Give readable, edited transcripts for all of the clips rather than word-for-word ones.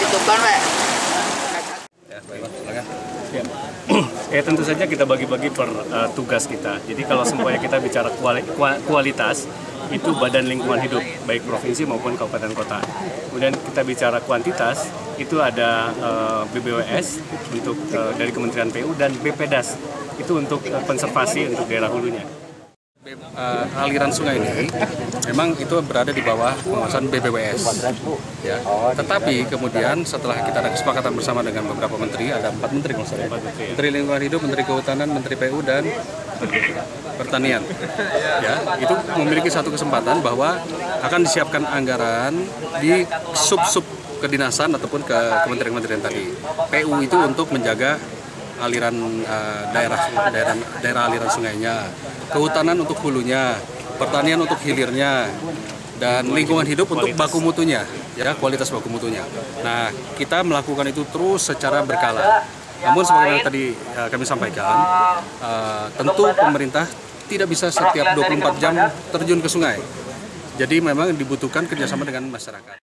Ditutupkan, Pak. Ya, baik, Pak. Silakan. Ya tentu saja kita bagi-bagi per tugas kita. Jadi kalau semuanya kita bicara kualitas, itu Badan Lingkungan Hidup, baik provinsi maupun kabupaten kota. Kemudian kita bicara kuantitas, itu ada BBWS untuk dari Kementerian PU dan BPDAS, itu untuk konservasi untuk daerah hulunya. Aliran sungai ini memang itu berada di bawah pengawasan BBWS, ya. Tetapi kemudian setelah kita ada kesepakatan bersama dengan beberapa menteri, ada 4 menteri kalau saya, Menteri Lingkungan Hidup, Menteri Kehutanan, Menteri PU dan Pertanian, ya, itu memiliki satu kesempatan bahwa akan disiapkan anggaran di sub-sub kedinasan ataupun ke kementerian-kementerian tadi. PU itu untuk menjaga aliran daerah aliran sungainya, kehutanan untuk hulunya, pertanian untuk hilirnya, dan lingkungan hidup untuk baku mutunya, ya, kualitas baku mutunya. Nah, kita melakukan itu terus secara berkala. Namun sebagaimana tadi kami sampaikan, tentu pemerintah tidak bisa setiap 24 jam terjun ke sungai. Jadi memang dibutuhkan kerjasama dengan masyarakat.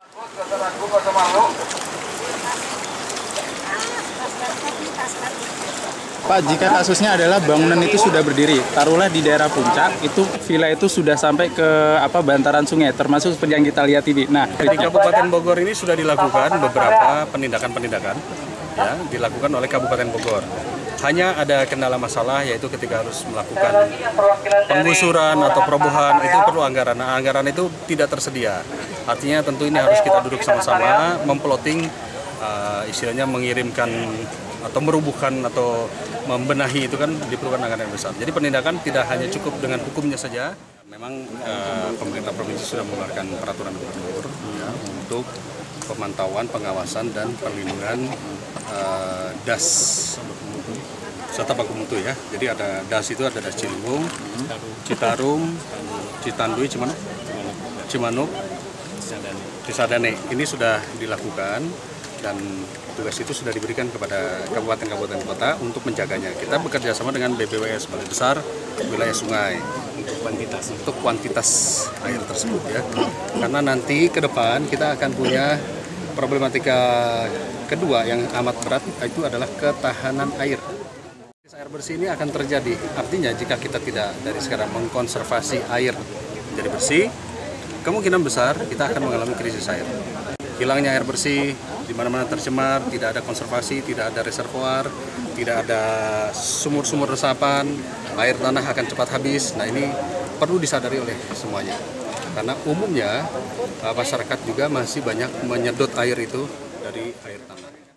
Pak, jika kasusnya adalah bangunan itu sudah berdiri, taruhlah di daerah puncak, itu villa itu sudah sampai ke bantaran sungai, termasuk seperti yang kita lihat ini. Nah, di Kabupaten Bogor ini sudah dilakukan beberapa penindakan-penindakan, ya, dilakukan oleh Kabupaten Bogor. Hanya ada kendala masalah, yaitu ketika harus melakukan penggusuran atau perobohan, itu perlu anggaran. Nah, anggaran itu tidak tersedia. Artinya tentu ini harus kita duduk sama-sama, memploting, istilahnya mengirimkan atau merubuhkan atau membenahi, itu kan diperlukan anggaran yang besar. Jadi penindakan tidak hanya cukup dengan hukumnya saja. Memang pemerintah provinsi sudah mengeluarkan peraturan gubernur, ya, untuk pemantauan, pengawasan, dan perlindungan DAS serta baku mutu, ya. Jadi ada DAS itu ada DAS Ciliwung, Citarum, Citanduy, Cimanuk, Cisadane. Ini sudah dilakukan dan tugas itu sudah diberikan kepada kabupaten-kabupaten kota untuk menjaganya. Kita bekerja sama dengan BBWS, Balai Besar Wilayah Sungai, untuk kuantitas air tersebut, ya. Karena nanti ke depan kita akan punya problematika kedua yang amat berat, itu adalah ketahanan air. Air bersih ini akan terjadi, artinya jika kita tidak dari sekarang mengkonservasi air jadi bersih, kemungkinan besar kita akan mengalami krisis air. Hilangnya air bersih, di mana-mana tercemar, tidak ada konservasi, tidak ada reservoir, tidak ada sumur-sumur resapan, air tanah akan cepat habis. Nah, ini perlu disadari oleh semuanya. Karena umumnya masyarakat juga masih banyak menyedot air itu dari air tanah.